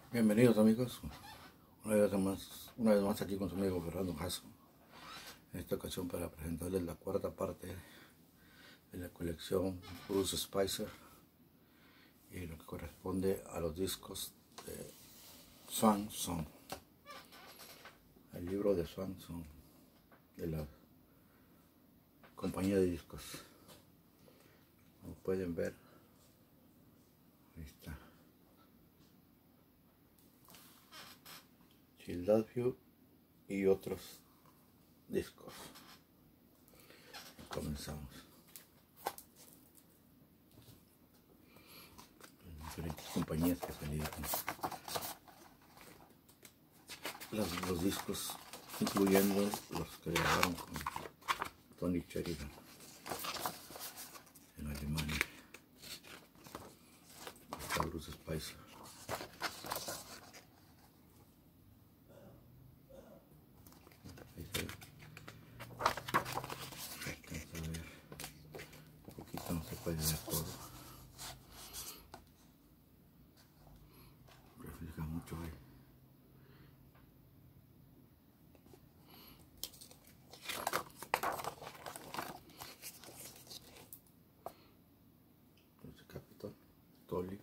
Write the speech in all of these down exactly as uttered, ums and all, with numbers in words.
Bienvenidos amigos, una vez más, una vez más aquí con su amigo Fernando Jasso. En esta ocasión para presentarles la cuarta parte de la colección Bruce Spicer y lo que corresponde a los discos de Swan Song, el libro de Swan Song de la compañía de discos. Como pueden ver, ahí está. Philadelphia y otros discos. Comenzamos. Diferentes compañías que salieron. Los, los discos, incluyendo los que grabaron con Tony Sheridan en Alemania. Está Bruce Spicer. No se puede ver todo, refleja mucho ahí. Este Capitol, Tolly,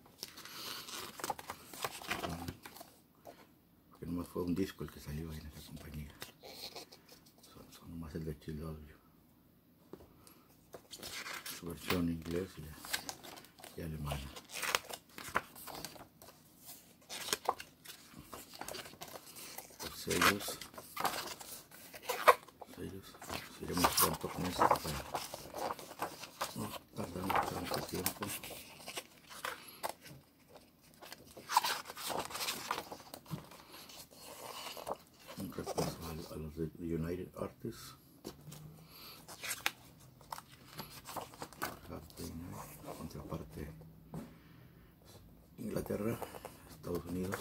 porque nomás fue un disco el que salió ahí en esa compañía, son, son nomás el de Philadelphia, su versión inglés y, y alemana. Los sellos, sellos, iremos pronto con esto para no tardar tanto tiempo. Un repaso a, a los de United Artists, contraparte Inglaterra, Estados Unidos.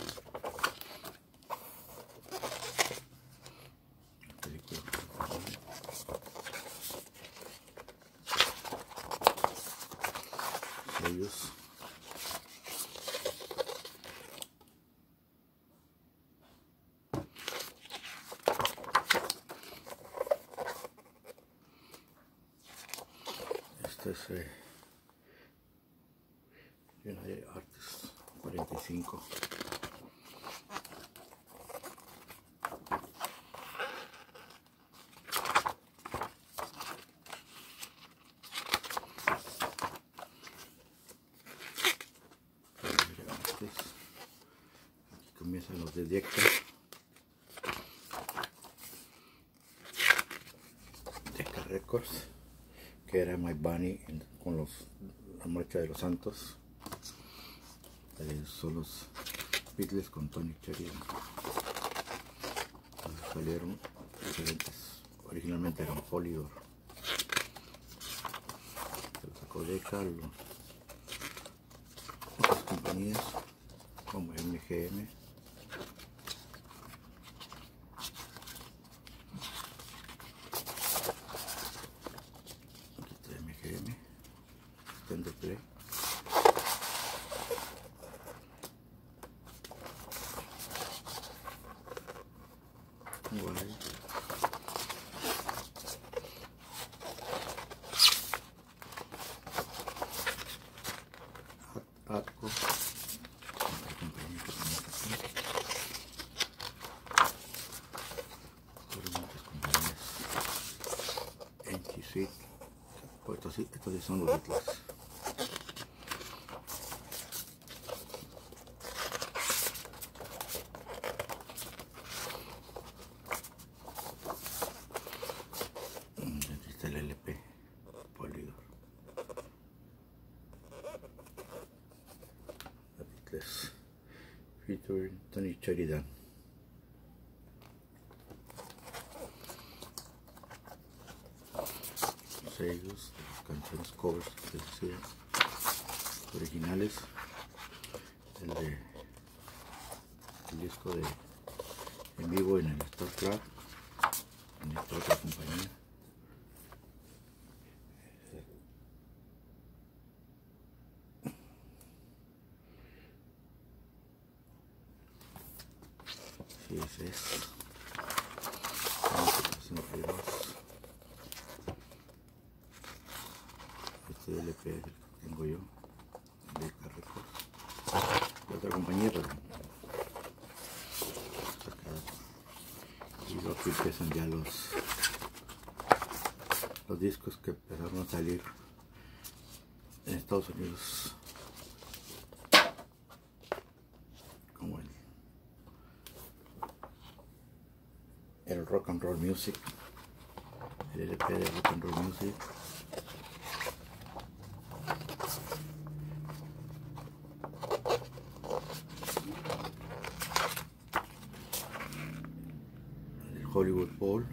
Sellos, este es eh, United Artists cuarenta y cinco. Aquí comienzan los de Decca, Decca Records, que era My Bunny en, con los, la marcha de los santos. Eh, son los Beatles con Tony Sheridan. Salieron diferentes, originalmente eran Polydor, se lo sacó Decca, otras compañías como M G M. Aquí está M G M, Extended Play. Guay. Atco, otra compañía que tenemos aquí. Fueron muchas compañías. Anti Suite, pues estos sí, estos sí son los Beatles. Aquí está el L P Polydor. The Beatles featuring Tony Sheridan. Sellos, canciones covers que decía, originales, el de el disco de en vivo en el Star Club, en esta otra compañía. ¿Qué es esto? sesenta y dos. Este L P que tengo yo de Carrefour, de otra compañía, pero y luego aquí empiezan ya los los discos que empezaron a salir en Estados Unidos, como el, el Rock and Roll Music, el L P de Rock and Roll Music. El Hollywood Bowl.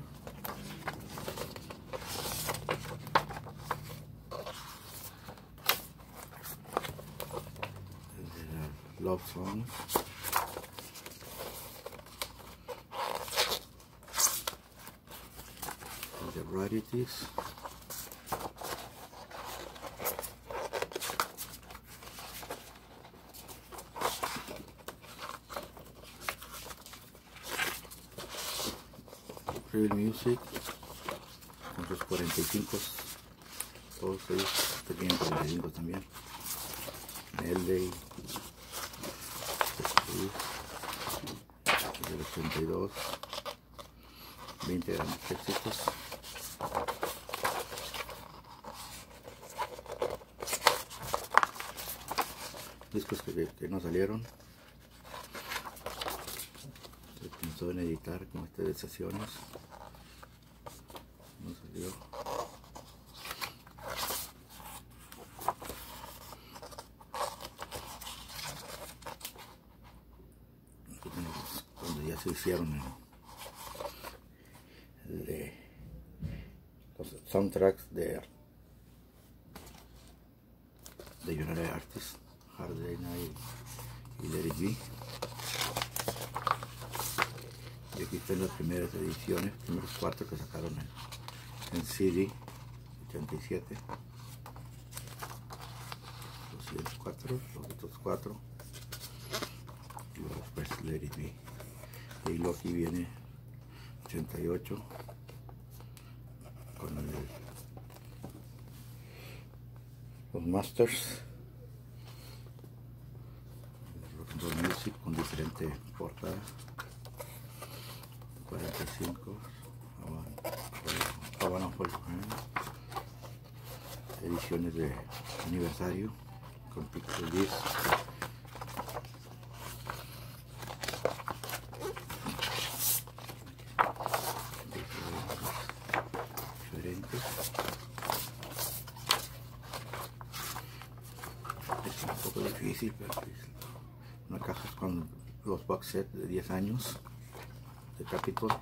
Love Songs, the Rarities, Real Music con sus cuarenta y cinco, todos ellos tenían cuarenta y cinco también. L A del ochenta y dos, veinte grandes éxitos. Discos que, que no salieron, se pensó en editar como este de sesiones, no salió. Cuando ya se hicieron el, el de los soundtracks de de United Artists, Hard Day Night y Let It Be. Y aquí están las primeras ediciones, los primeros cuatro que sacaron en, en C D ochenta y siete, los siguientes cuatro, los otros cuatro, y luego después Let It Be. Y luego aquí viene ochenta y ocho con el, los Masters, el Rock and Roll Music con diferente portada, cuarenta y cinco, Havana Folk Band, ediciones de aniversario con Pixel Disc, diferentes. Es un poco difícil, pero es una caja con los box set de diez años de Capitol.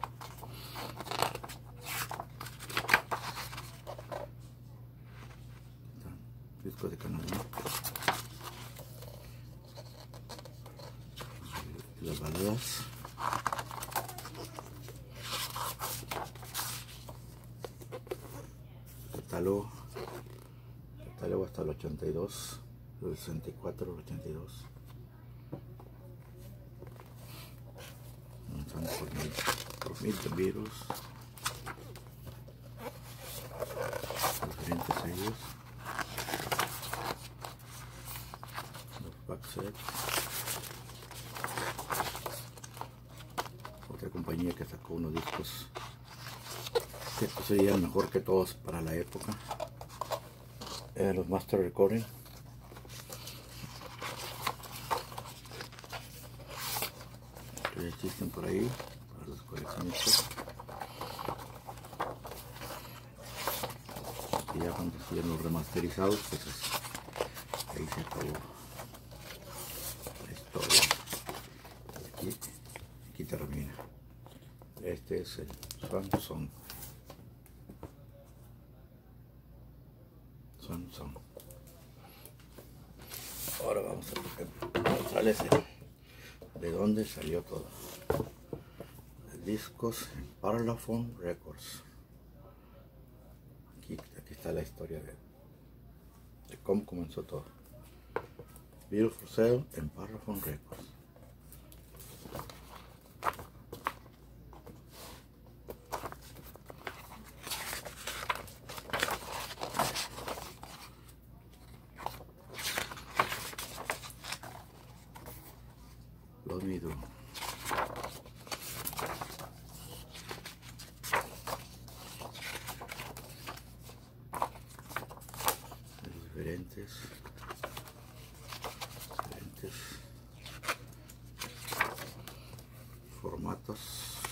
Discos de Canadá, las baladas, catálogo, catálogo hasta el ochenta y dos, el sesenta y cuatro, el ochenta y dos, avanzando por mil, por mil de virus, diferentes sellos, los back sets. Otra compañía que sacó unos discos que estos serían mejor que todos para la época, eh, los Master Recording. Que existen por ahí para los coleccionistas, y ya cuando siguen los remasterizados, pues es, ahí se acabó la historia. Aquí, aquí termina. Este es el Samsung. Samsung. Ahora vamos a mostrarles el, de dónde salió todo. Discos en Parlophone Records. Aquí, aquí está la historia de, de cómo comenzó todo. Beautiful Sale en Parlophone Records. Blood Me Do. Diferentes, diferentes formatos,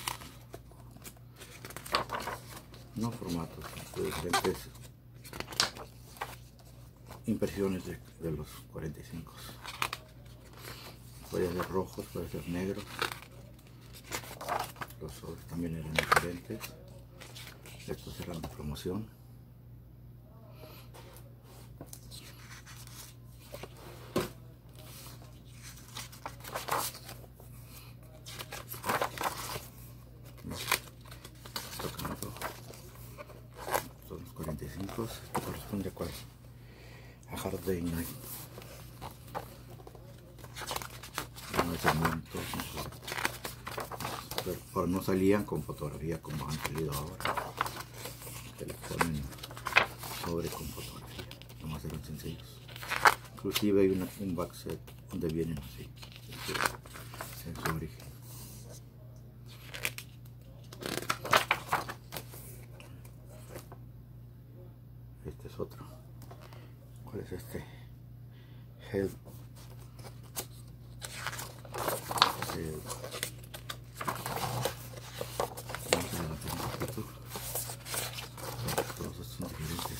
no formatos, de diferentes impresiones de, de los cuarenta y cinco. Puede ser rojos, puede ser negros. Los sobres también eran diferentes. Estos eran de promoción. Tocando. Son los cuarenta y cinco. Esto corresponde a cuál? A Hard Day Night. Pero no salían con fotografía como han salido ahora, que le ponen sobre con fotografía, nomás eran sencillos. Inclusive hay una, un back set donde vienen así, en su origen. Este es otro. ¿Cuál es este? Hell. Hell. Todos estos son diferentes.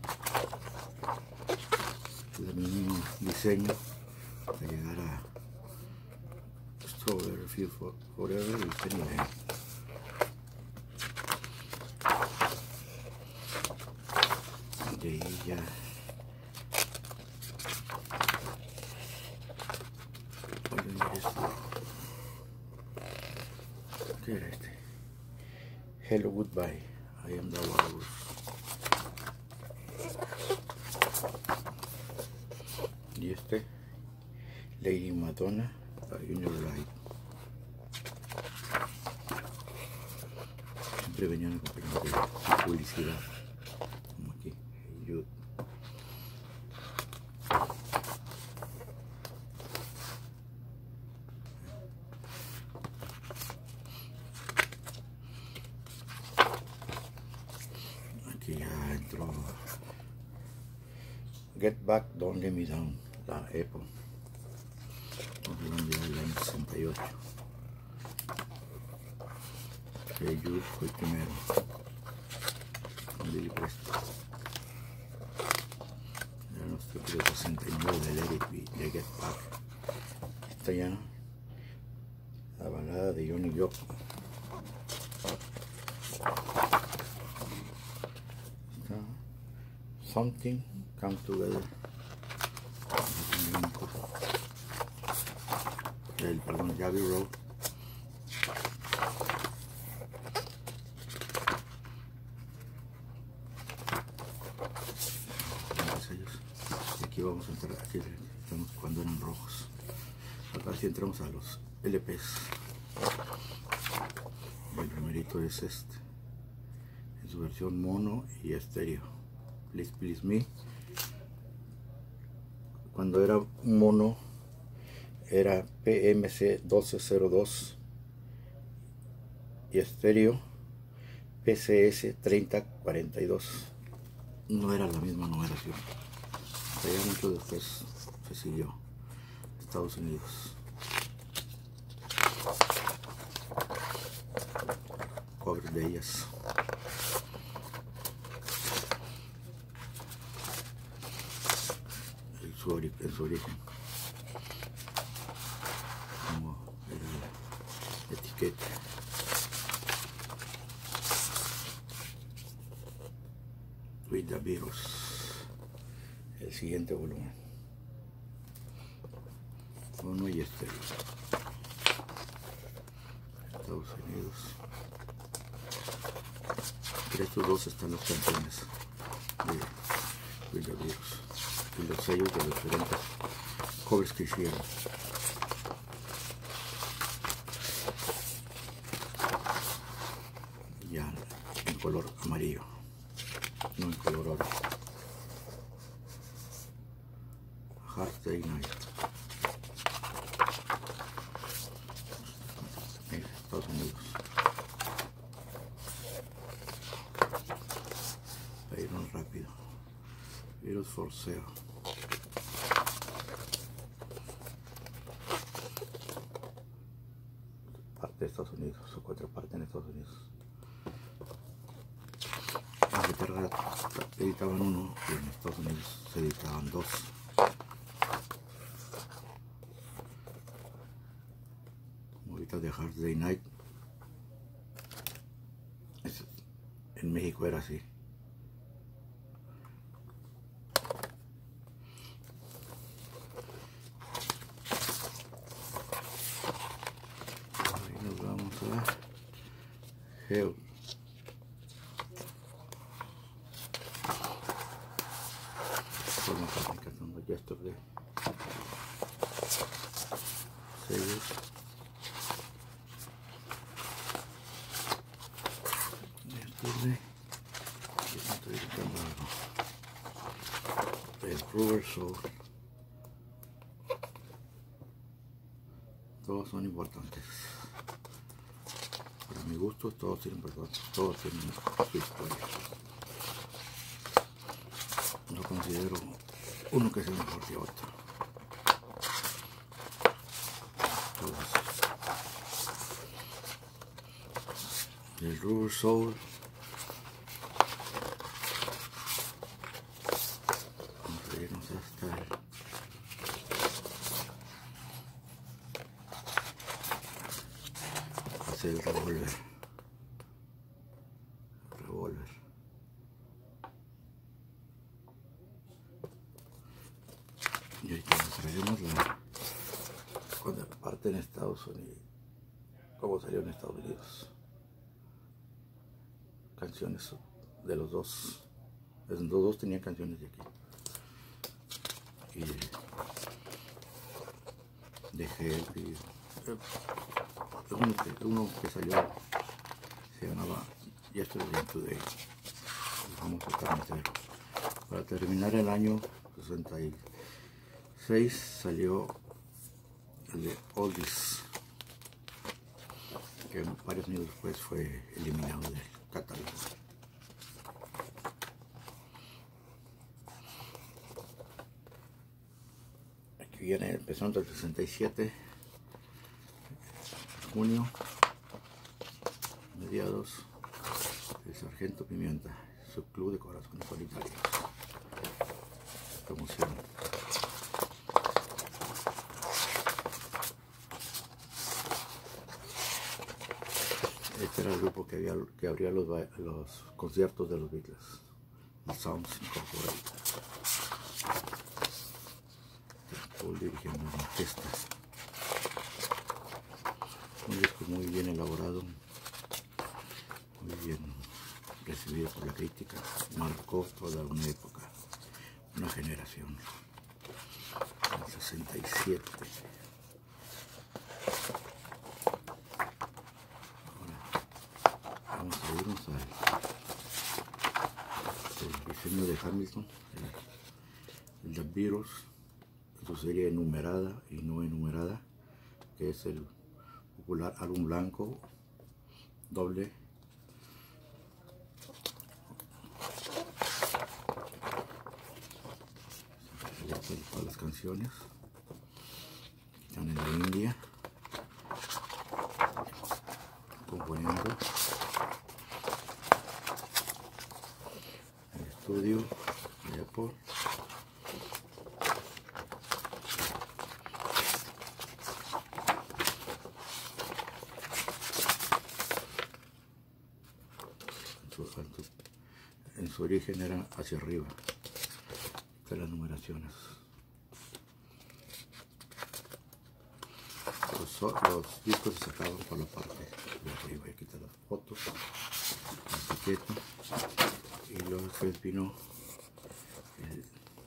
El mismo diseño para llegar a Strawberry Field Forever y Pennyland. De ahí ya ¿qué era este? Hello Goodbye, I Am The Walrus. Y este, Lady Madonna, In Your Life. Siempre venían acompañados de publicidad, como aquí, Jude. Aquí ya entró Get Back, Don't Let Me Down, la Apple. Estamos del año sesenta y ocho. Que Jude fue el primero. Con Billy Preston. Era nuestro de sesenta y nueve de Let It Be, de Get Back. Esta ya, la balada de Johnny Yoko. Something Come Together. El, perdón, Abbey Road. Y aquí vamos a entrar, aquí estamos cuando eran rojos. Acá sí entramos a los L Ps. El primerito es este, en su versión mono y estéreo. Please Please Me. Cuando era mono era P M C doce cero dos y estéreo P C S treinta cuarenta y dos. No era la misma numeración. Ya mucho después se siguió Estados Unidos. Cover de ellas. En su, ori en su origen. Como era la etiqueta. With the Virus. El siguiente volumen. Uno y este. Estados Unidos. Entre estos dos están las canciones de With the Virus y los sellos de los diferentes covers que hicieron. Ya en color amarillo, no en color oro. Hard Day Night. for sale. Parte de Estados Unidos, su contraparte en Estados Unidos. En Inglaterra editaban uno y en Estados Unidos se editaban dos. Movitas de Hard Day Night. En México era así. Ahí nos vamos a Hell. Forma técnica son los Yesterday. Sellos. El Rubber Soul. Todos son importantes. Para mi gusto todos tienen perdón, todos tienen su historia. No considero uno que sea mejor que otro. Todos. El Rubber Soul. Hasta el hacer el revólver revólver y ahorita nos traemos la cuando parte en Estados Unidos, cómo salió en Estados Unidos, canciones de los dos. Los dos tenían canciones de aquí. Y de Help y uno que, uno que salió se llamaba Yesterday Today, el famoso carnicero. Para terminar el año sesenta y seis salió el de Oldies, que varios años después fue eliminado del catálogo. Viene empezando el sesenta y siete, junio, mediados, el Sargento Pimienta, su club de corazones solitarios. Promoción. Este era el grupo que, había, que abría los, los conciertos de los Beatles, The Sounds Incorporated. Dirigiendo una orquesta. Un disco muy bien elaborado, muy bien recibido por la crítica, marcó toda una época, una generación. En el sesenta y siete. Ahora vamos a irnos al diseño de Hamilton, el, el The Beatles, su serie enumerada y no enumerada, que es el popular álbum blanco doble. Todas las canciones están en la India componiendo el estudio de Apple. En su origen era hacia arriba de las numeraciones. Los, los discos se sacaban por la parte de arriba. Aquí están las fotos, la etiqueta, y luego después vino el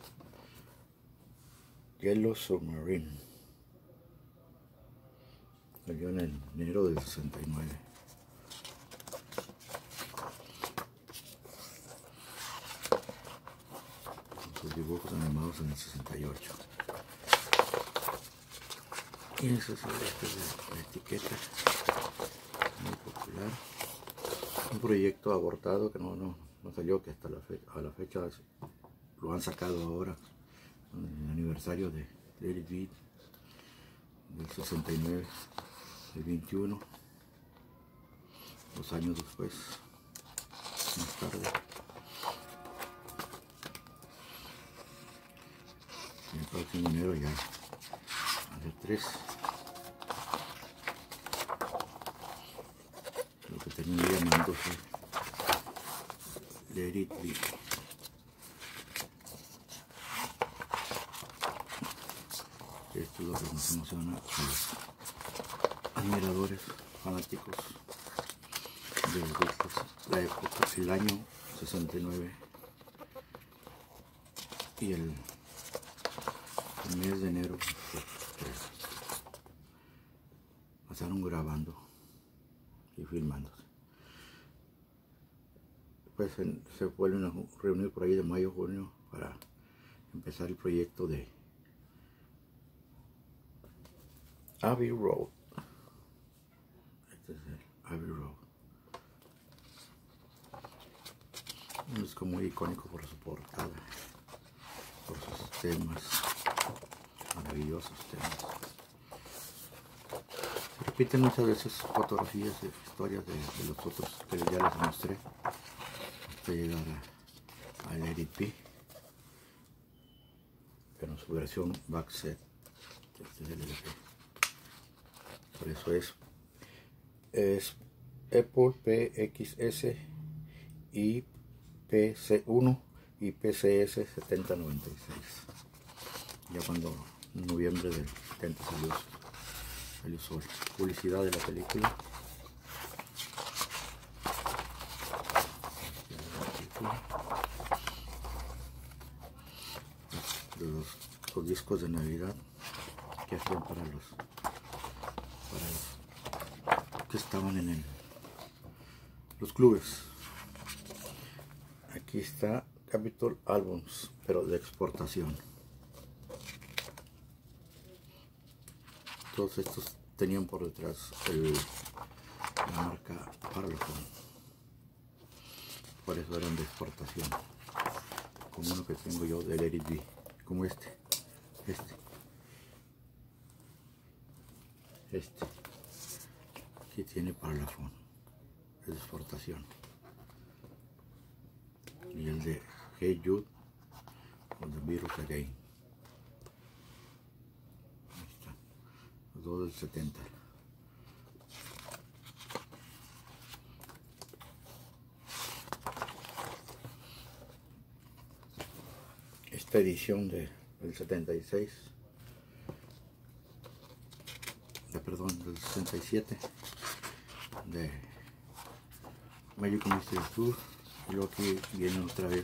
Yellow Submarine. Salió en el enero del sesenta y nueve. Sus dibujos animados en el sesenta y ocho. Y esa es la, la etiqueta, muy popular. Un proyecto abortado que no, no, no salió, que hasta la fecha, a la fecha lo han sacado ahora en el aniversario de Let It Be del sesenta y nueve, el veintiuno, dos años después, más tarde. En el próximo enero ya hace tres. Lo que terminó llamándose Let It Be. Esto es lo que nos emociona a los admiradores, fanáticos de los Beatles. La época, el año sesenta y nueve y el, el mes de enero pues, pasaron grabando y filmándose. Pues en, se vuelven a reunir por ahí de mayo, junio para empezar el proyecto de Abbey Road. Este es el Abbey Road. Un disco muy icónico por su portada, por sus temas, maravillosos temas. Se repiten muchas veces fotografías y historias de, de los otros que ya les mostré hasta llegar a, a Let It Be, pero en su versión back set. Este es el L P. Por eso es, es Apple P X S y P C uno y P C S setenta noventa y seis. Ya cuando en noviembre del setenta salió, salió su publicidad de la película. Los, los discos de Navidad que hacían para los para los que estaban en el, los clubes. Aquí está Capitol Albums, pero de exportación. Todos estos tenían por detrás el, la marca Parlophone, por eso eran de exportación, como uno que tengo yo de Let It Be, como este, este, este, aquí tiene Parlophone, es de exportación, y el de Hey Jude, con The Beatles Again. Dos del setenta. Esta edición de, del setenta y seis, de, perdón, del sesenta y siete, de Magical Mystery Tour, y luego aquí viene otra vez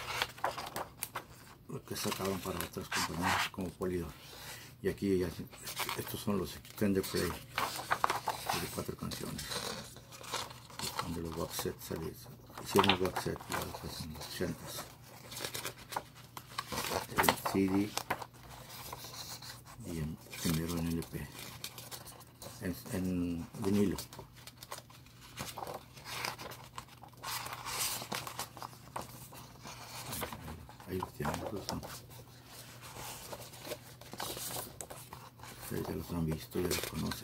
lo que sacaron para otras compañías como Polydor. Y aquí ya, estos son los extended play de cuatro canciones. Cuando los box sets salieron, hicieron los box sets después en los ochentas. El C D y en, primero en L P, en, en vinilo. Ahí los tienen, estos son. Ustedes ya los han visto, ya los conocen.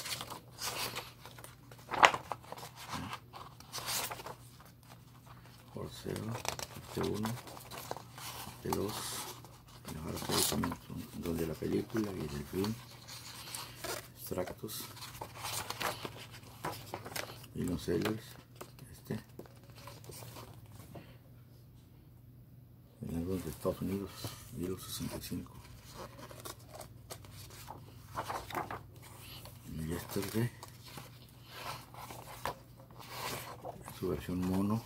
Por cero, parte uno, parte dos, y ahora ustedes también son dos de la película y del film, extractos, y los sellers, este, en algunos de Estados Unidos, y los sesenta y cinco. Y este es de su versión mono.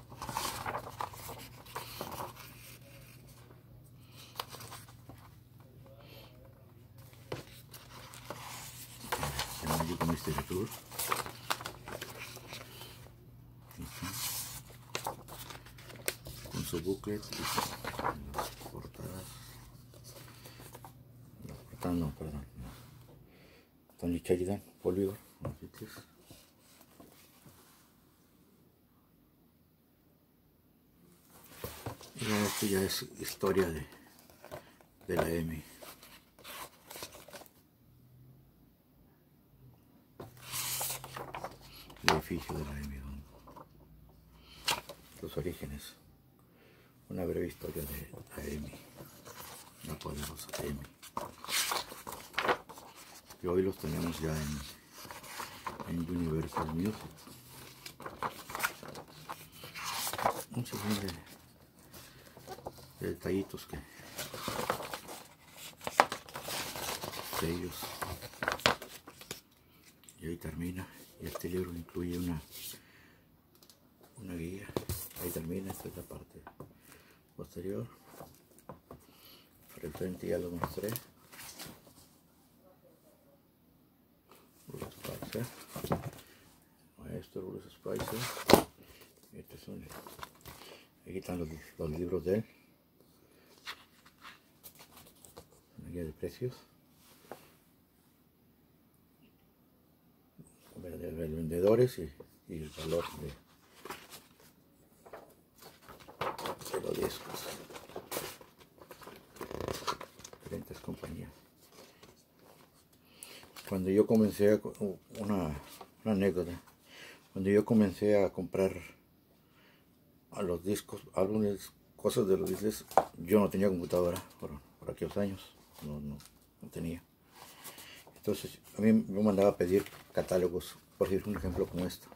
El Magical Mystery Tour. Con su booklet y las portadas. Las portadas no, perdón. Tony Sheridan, Polydor, Ya esto ya es historia de, de la EMI. El edificio de la EMI. Los orígenes. Una breve historia de la EMI. La poderosa EMI. Y hoy los tenemos ya en, en Universal Music. Un sinfín de, de detallitos que de ellos. Y ahí termina. Y este libro incluye una una guía. Ahí termina. Esta es la parte posterior. Por el frente ya lo mostré. Bruce Spicer. Maestro Bruce Spicer. Este es un, aquí están los, los libros de él. Una guía de precios. De los vendedores y, y el valor de, de los discos. Diferentes compañías. Cuando yo comencé a, una, una anécdota, cuando yo comencé a comprar a los discos, álbumes, cosas de los discos, yo no tenía computadora por, por aquellos años, no, no, no tenía. Entonces a mí me mandaba a pedir catálogos, por decir un ejemplo como esto.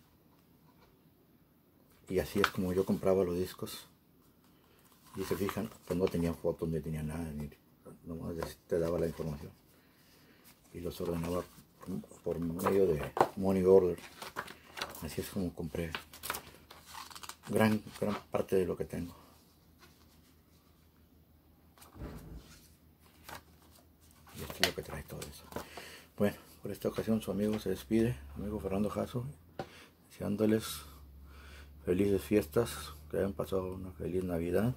Y así es como yo compraba los discos. Y se fijan, pues no tenían fotos, ni tenía nada, ni, nomás te daba la información. Y los ordenaba por, por medio de Money Order. Así es como compré gran, gran parte de lo que tengo. Y esto es lo que trae todo eso. Bueno, por esta ocasión su amigo se despide, amigo Fernando Jasso, deseándoles felices fiestas, que hayan pasado una feliz Navidad.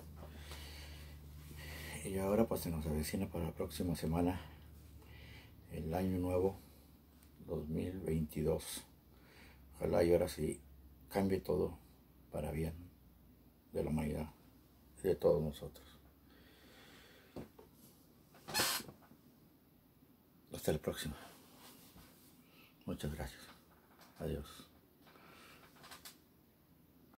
Y ahora pues se nos avecina para la próxima semana el año nuevo dos mil veintidós. Ojalá y ahora sí cambie todo para bien de la humanidad y de todos nosotros. Hasta la próxima. Muchas gracias. Adiós.